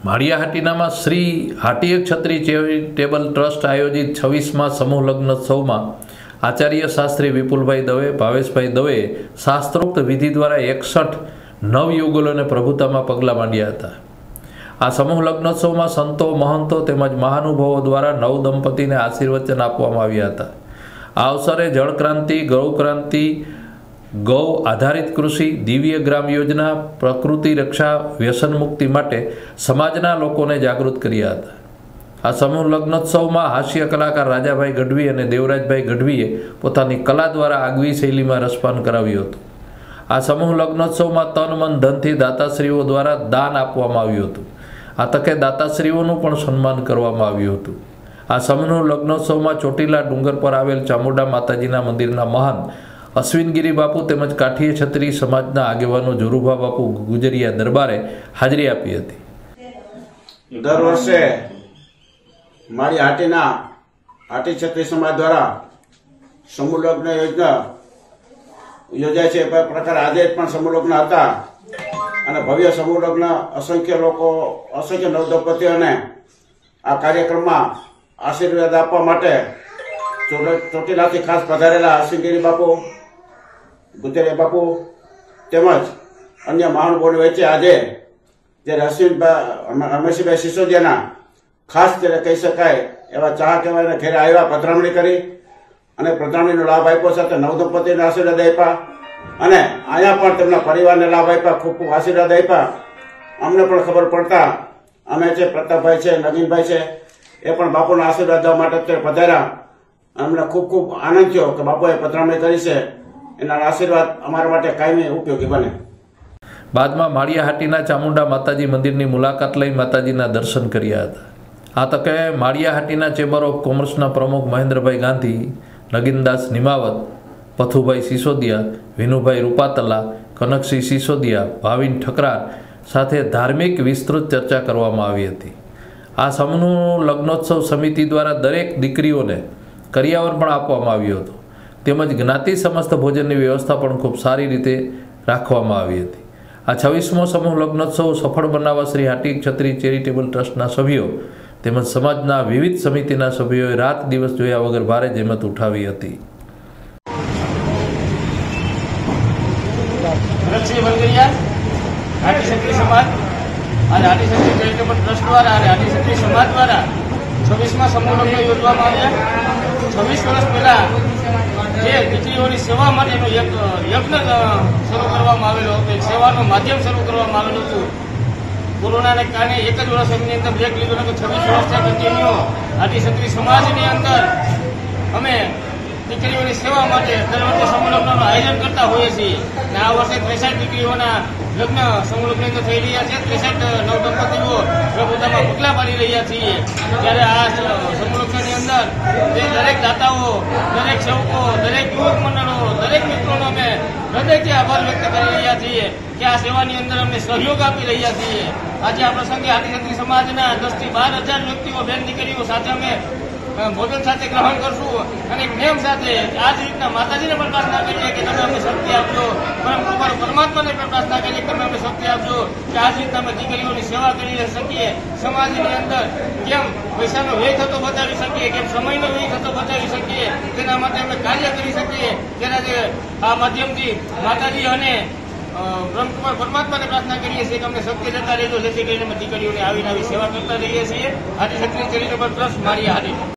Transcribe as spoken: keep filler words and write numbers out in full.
માળિયાહાટીનામાં શ્રી હાટીય ક્ષત્રિય charitable trust આયોજિત છવ્વીસમાં સમૂહ લગ્નોત્સવમાં આચાર્ય શાસ્ત્રી વિપુલભાઈ દવે ભાવેશભાઈ દવેએ શાસ્ત્રોક્ત વિધિ દ્વારા એકસઠ નવયુગલોને પ્રભુતામાં પગલાં માંડ્યા હતા। આ સમૂહ લગ્નોત્સવમાં સંતો મહંતો તેમજ મહાનુભાવો દ્વારા નવ દંપતીને આશીર્વચન આપવામાં આવ્યા હતા। આ અવસરે જળક્રાંતિ, ગૌક્રાંતિ, ગૌ આધારિત કૃષિ, દિવ્ય ગ્રામ યોજના, પ્રકૃતિ રક્ષા, વ્યસન મુક્તિ માટે સમાજના લોકોને જાગૃત કર્યા હતા। આ સમૂહ લગ્નોત્સવમાં હાસ્ય કલાકાર રાજાભાઈ ગઢવી અને દેવરાજભાઈ ગઢવીએ પોતાની કલા દ્વારા આગવી શૈલીમાં રસપાન કરાવ્યું હતું। આ સમૂહ લગ્નોત્સવમાં તન મન ધનથી દાતાશ્રીઓ દ્વારા દાન આપવામાં આવ્યું હતું। આ તકે દાતાશ્રીઓનું પણ સન્માન કરવામાં આવ્યું હતું। આ સમૂહ લગ્નોત્સવમાં ચોટીલા ડુંગર પર આવેલ ચામુંડા માતાજીના મંદિરના મહાન અશ્વિનગીરી બાપુ તેમજ કાઠીય ક્ષત્રિય સમાજના આગેવાનો જોરુભા બાપુ ગુજરિયા દરબારે હાજરી આપી હતી। દર વર્ષે મારી હાટીના હાટી ક્ષત્રિય સમાજ દ્વારા સમૂહ લગ્ન યોજના યોજાય છે। એ પ્રકાર આજે પણ સમૂહ લગ્ન હતા અને ભવ્ય સમૂહ લગ્ન અસંખ્ય લોકો અસંખ્ય નવદંપતીઓને આ કાર્યક્રમમાં આશીર્વાદ આપવા માટે ચોટીલાથી ખાસ પધારેલા અશ્વિનગીરી બાપુ, ગુજરિયા બાપુ તેમજ અન્ય મહાનુભાવોની વચ્ચે આજે જ્યારે અશ્વિનભાઈ રમેશભાઈ સિસોદિયાના ખાસ ત્યારે કહી શકાય એવા ચાહ કહેવાયના ઘેરે આવ્યા, પધરામણી કરી અને પધરામણીનો લાભ આપ્યો, સાથે નવદંપતિને આશીર્વાદ આપ્યા અને અહીંયા પણ તેમના પરિવારને લાભ આપ્યા, ખૂબ ખૂબ આશીર્વાદ આપ્યા। અમને પણ ખબર પડતા અમે છે પ્રતાપભાઈ છે, નગીનભાઈ છે, એ પણ બાપુના આશીર્વાદ દેવા માટે અત્યારે પધાર્યા। અમને ખૂબ ખૂબ આનંદ થયો કે બાપુએ પધરામણી કરી છે, એના આશીર્વાદ અમારા માટે કાયમી ઉપયોગી બને। બાદમાં માળિયાહાટીના ચામુંડા માતાજી મંદિરની મુલાકાત લઈ માતાજીના દર્શન કર્યા હતા। આ તકે માળિયાહાટીના ચેમ્બર ઓફ કોમર્સના પ્રમુખ મહેન્દ્રભાઈ ગાંધી, નગીનદાસ નિમાવત, પથુભાઈ સિસોદિયા, વિનુભાઈ રૂપાતલા, કનકસિંહ સિસોદિયા, ભાવિન ઠકરાર સાથે ધાર્મિક વિસ્તૃત ચર્ચા કરવામાં આવી હતી। આ સમૂહ લગ્નોત્સવ સમિતિ દ્વારા દરેક દીકરીઓને કરિયાવર પણ આપવામાં આવ્યું હતું તેમજ જ્ઞાતિ સમસ્ત ભોજનની વ્યવસ્થા પણ ખૂબ સારી રીતે રાખવામાં આવી હતી। આ છવ્વીસમો સમૂહ લગ્નોત્સવ સફળ બનાવવા શ્રી હાટી ક્ષત્રિય ચેરિટેબલ ટ્રસ્ટના સભ્યો તેમજ સમાજના વિવિધ સમિતિના સભ્યોએ રાત દિવસ જોયા વગર ભારે જહેમત ઉઠાવી હતી। હાટી ક્ષત્રિય સમાજ અને હાટી ક્ષત્રિય ચેરિટેબલ ટ્રસ્ટ દ્વારા અને હાટી ક્ષત્રિય સમાજ દ્વારા છવ્વીસમાં સમૂહ લગ્ન યોજવામાં આવ્યા। છવ્વીસ વર્ષ પહેલા જે દીકરીઓની સેવા માટેનો એક યજ્ઞ શરૂ કરવામાં આવેલો હતો, એક સેવાનું માધ્યમ શરૂ કરવામાં આવેલું હતું। કોરોનાને કારણે એક જ વર્ષ એમની અંદર બ્રેક લીધો હતો। છવ્વીસ વર્ષથી કન્ટિન્યુ હાટી ક્ષત્રિય સમાજની અંદર અમે દીકરીઓની સેવા માટે દર વર્ષે સમૂહ લગ્નનું આયોજન કરતા હોઈએ છીએ અને આ વર્ષે ત્રેસઠ દીકરીઓના લગ્ન સમૂહ લગ્ન તો થઈ રહ્યા છે। ત્રેસઠ નવદંપતીઓ પ્રભુતામાં પગલાં પાડી રહ્યા છીએ। ત્યારે આ સમૂહ લગ્નની અંદર જે દરેક દાતાઓ, દરેક સેવકો, દરેક યુવક મંડળો, દરેક મિત્રોનો અમે હૃદયથી આભાર વ્યક્ત કરી રહ્યા છીએ કે આ સેવાની અંદર અમને સહયોગ આપી રહ્યા છીએ। આજે આ પ્રસંગે હાટી ક્ષત્રિય સમાજના દસ થી બાર હજાર વ્યક્તિઓ, બેન દીકરીઓ સાથે અમે ભોજન સાથે ગ્રહણ કરશું અને પ્રેમ સાથે આ જ રીતના માતાજીને પણ પ્રાર્થના કરીએ કે તમે અમને શક્તિ આપજો, પરમ કૃપાળુ પરમાત્માને પણ પ્રાર્થના કરીએ કે તમે અમને શક્તિ આપજો કે આ જ રીતના અમે દીકરીઓની સેવા કરી શકીએ। સમાજની અંદર કેમ પૈસાનો વ્યય થતો બચાવી શકીએ, કેમ સમયનો વ્યય થતો બચાવી શકીએ, તેના માટે અમે કાર્ય કરી શકીએ। તેના જે આ માધ્યમથી માતાજી અને બ્રહ્મ કુમાર પરમાત્માને પ્રાર્થના કરીએ છીએ કે અમને શક્તિ જતા રહેજો, જેથી કરીને અમે દીકરીઓને આવીને આવી સેવા કરતા રહીએ છીએ। હાટી ક્ષત્રિય ચેરિટેબલ ટ્રસ્ટ માળિયાહાટી।